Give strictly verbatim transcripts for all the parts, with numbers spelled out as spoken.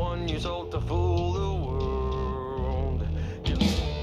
one you sold to fool the world. You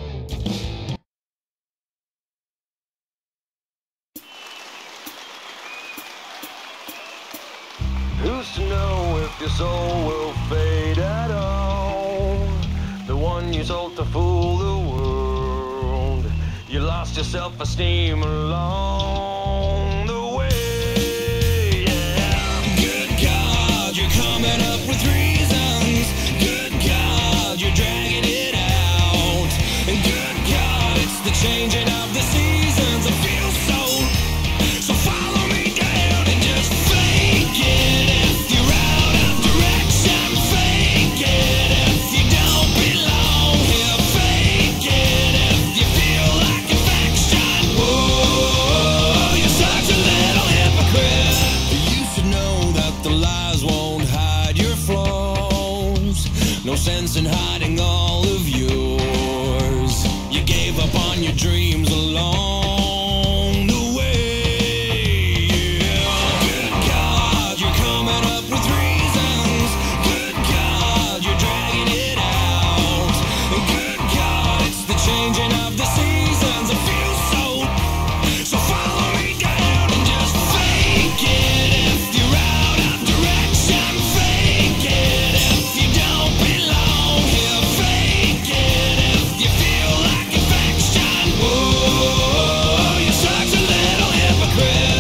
Who's to know if your soul will fade at all? The one you sold to fool the world. You lost your self-esteem along the way, yeah. Good God, you're coming up with reasons. Good God, you're dragging it out. And good God, it's the changing of the seasons. I feel so, so follow me down and just fake it. If you're out of direction, fake it. If you don't belong here, fake it. If you feel like affection, whoa, you're such a little hypocrite. You should know that the lies won't hide your flaws. No sense in hiding all of yours. You gave up on your dreams along the way, yeah. Good God, you're coming up with reasons. Good God, you're dragging it out. And good God, it's the changing of the seasons. I feel so, so follow me down and just fake it. If you're out of direction, fake it. If you don't belong here, fake it. If you feel like affection, whoa, you're such a little hypocrite.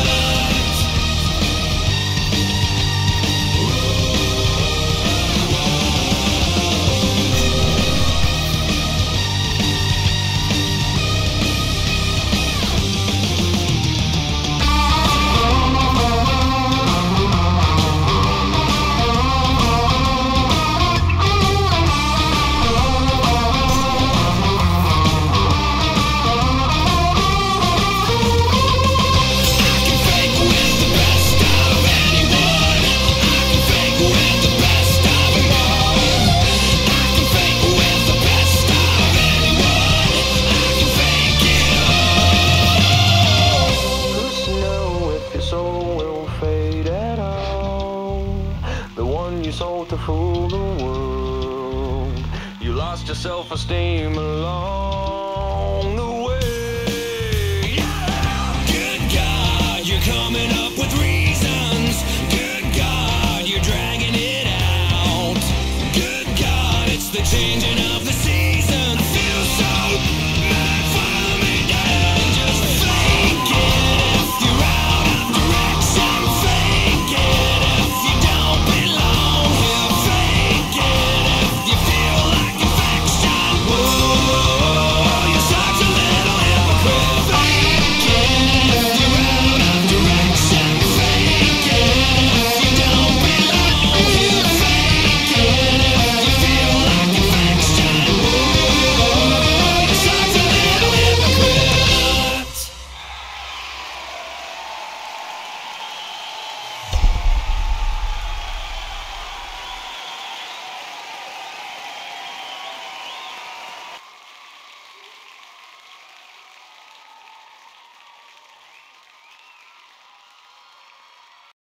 To fool the world, you lost your self-esteem along